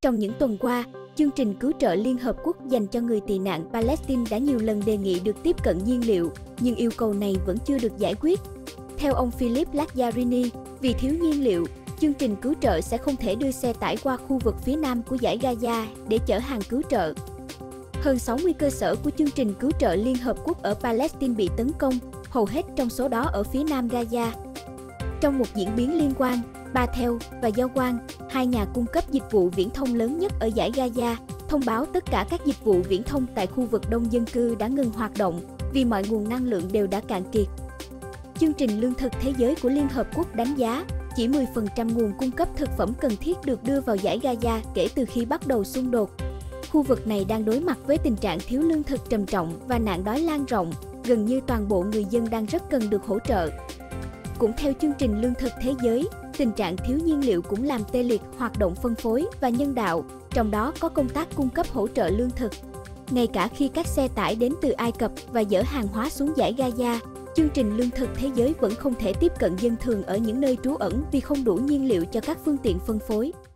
Trong những tuần qua, chương trình cứu trợ Liên Hợp Quốc dành cho người tị nạn Palestine đã nhiều lần đề nghị được tiếp cận nhiên liệu, nhưng yêu cầu này vẫn chưa được giải quyết. Theo ông Philip Lazzarini, vì thiếu nhiên liệu, chương trình cứu trợ sẽ không thể đưa xe tải qua khu vực phía nam của dải Gaza để chở hàng cứu trợ. Hơn 60 cơ sở của chương trình cứu trợ Liên Hợp Quốc ở Palestine bị tấn công, hầu hết trong số đó ở phía nam Gaza. Trong một diễn biến liên quan, Bathel và Giao Quang, hai nhà cung cấp dịch vụ viễn thông lớn nhất ở dải Gaza, thông báo tất cả các dịch vụ viễn thông tại khu vực đông dân cư đã ngừng hoạt động vì mọi nguồn năng lượng đều đã cạn kiệt. Chương trình Lương thực Thế giới của Liên Hợp Quốc đánh giá chỉ 10% nguồn cung cấp thực phẩm cần thiết được đưa vào dải Gaza kể từ khi bắt đầu xung đột. Khu vực này đang đối mặt với tình trạng thiếu lương thực trầm trọng và nạn đói lan rộng, gần như toàn bộ người dân đang rất cần được hỗ trợ. Cũng theo chương trình Lương thực Thế giới, tình trạng thiếu nhiên liệu cũng làm tê liệt hoạt động phân phối và nhân đạo, trong đó có công tác cung cấp hỗ trợ lương thực. Ngay cả khi các xe tải đến từ Ai Cập và dỡ hàng hóa xuống dải Gaza, chương trình Lương thực Thế giới vẫn không thể tiếp cận dân thường ở những nơi trú ẩn vì không đủ nhiên liệu cho các phương tiện phân phối.